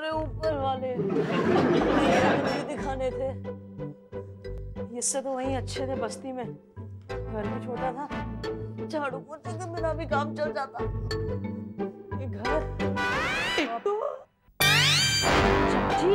अरे ऊपर वाले नहीं दिखाने थे। इससे तो वहीं अच्छे थे बस्ती में। घर भी छोटा था, झाड़ू पोछे के बिना भी काम चल जाता। ये घर टिट्टू चाची।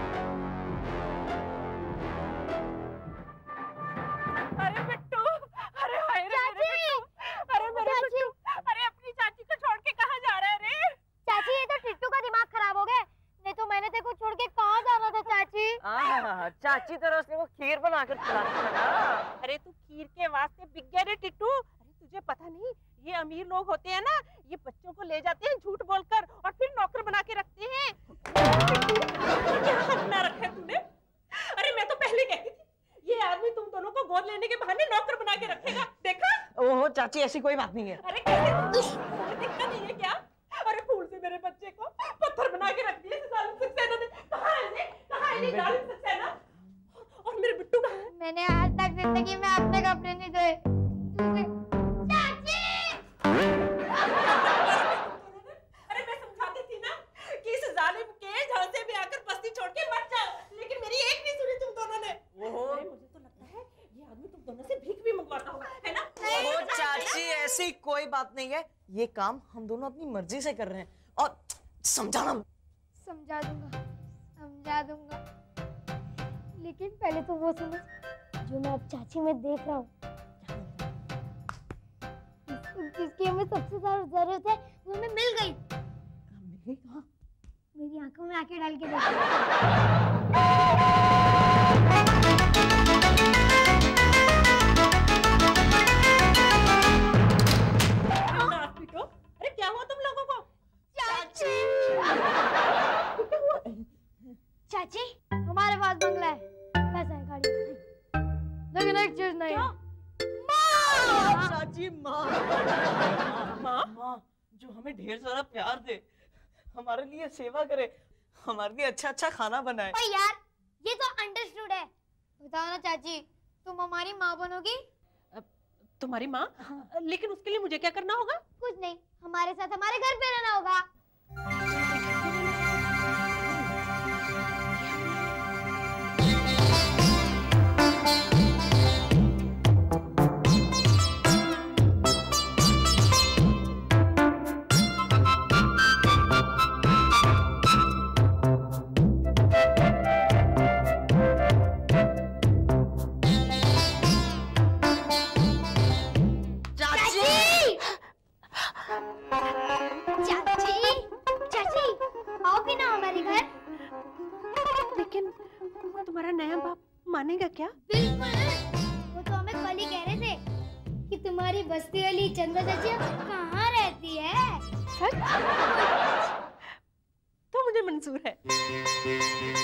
अरे बिट्टू, अरे हाय रे मेरे बिट्टू, अरे मेरे बिट्टू, अरे अपनी चाची को छोड़ के कहाँ जा रहा है रे? चाची ये तो टिट्टू का दिमाग खराब हो गया। नहीं तो मैंने तेरे को छोड़ के कहाँ जाना था चाची? चाची तरह उसने वो खीर बना कर खिलाती है ना। अरे तू खीर के वास्ते बिक गया रे टिट्टू। अरे तुझे पता नहीं, ये अमीर लोग होते हैं ना, ये बच्चों को ले जाते हैं झूठ बोलकर और फिर नौकर बना के रखते हैं। क्या हद ना रखा है तूने? अरे मैं तो पहले कहती थी ये आदमी तुम दोनों को गोद लेने के बहाने नौकर बना के रखेगा। देखा? ओहो चाची, ऐसी कोई बात नहीं है। अरे कैसे दिखता नहीं है क्या? अरे फूल से मेरे बच्चे को पत्थर बना के रख दिया जालिम सक्सेना ने। कहाँ है ये जालिम सक्सेना? और मेरे बिट्टू कहाँ है? मैंने आज तक जिंदगी में अपने कपड़े नहीं धोए। चाची! अरे मैं समझाती थी ना कि इस जालिम के झांसे में आकर बस्ती छोड़ के मत जाओ, लेकिन मेरी एक नहीं सुनी तुम दोनों ने। मुझे तो लगता है ये आदमी तुम दोनों से भीख भी मंगवाता होगा, है ना? ओहो चाची, ऐसी कोई बात नहीं है। ये काम हम दोनों अपनी मर्जी से कर रहे हैं और समझा दूंगा। लेकिन पहले तो वो समझ जो मैं अब चाची में देख रहा हूँ। जिसकी हमें सबसे ज्यादा जरूरत है वो हमें मिल गई। कहाँ? मेरी आंखों में आंखें डाल के देखो। अरे क्या हुआ तुम लोगों को? चाची! चाची, हमारे पास बंगला है, पैसा है, गाड़ी है, लेकिन एक चीज नहीं है। माँ! चाची माँ जो हमें ढेर सारा प्यार दे, हमारे लिए सेवा करे, हमारे लिए अच्छा अच्छा खाना बनाए। पर यार ये तो अंडरस्टूड है। बताओ ना चाची, तुम हमारी माँ बनोगी? तुम्हारी माँ? लेकिन उसके लिए मुझे क्या करना होगा? कुछ नहीं, हमारे साथ हमारे घर पे रहना होगा। मानेगा क्या? बिल्कुल, वो तो हमें कल ही कह रहे थे कि तुम्हारी बस्ती वाली चंद्रा चाची कहाँ रहती है। तो मुझे मंजूर है।